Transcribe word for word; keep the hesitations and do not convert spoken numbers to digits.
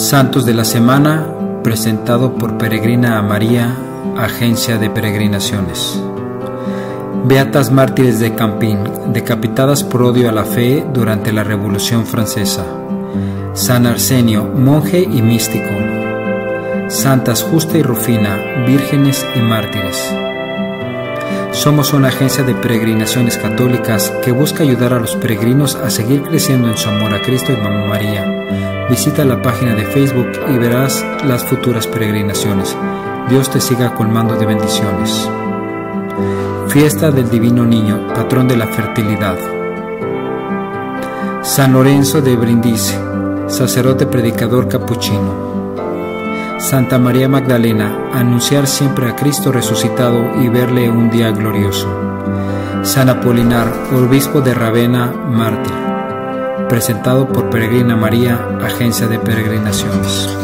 Santos de la Semana, presentado por Peregrina a María, Agencia de Peregrinaciones. Beatas mártires de Campín, decapitadas por odio a la fe durante la Revolución Francesa. San Arsenio, monje y místico. Santas Justa y Rufina, vírgenes y mártires. Somos una agencia de peregrinaciones católicas que busca ayudar a los peregrinos a seguir creciendo en su amor a Cristo y Mamá María. Visita la página de Facebook y verás las futuras peregrinaciones. Dios te siga colmando de bendiciones. Fiesta del Divino Niño, patrón de la fertilidad. San Lorenzo de Brindisi, sacerdote predicador capuchino. Santa María Magdalena, anunciar siempre a Cristo resucitado y verle un día glorioso. San Apolinar, obispo de Rávena, mártir. Presentado por Peregrina María, Agencia de Peregrinaciones.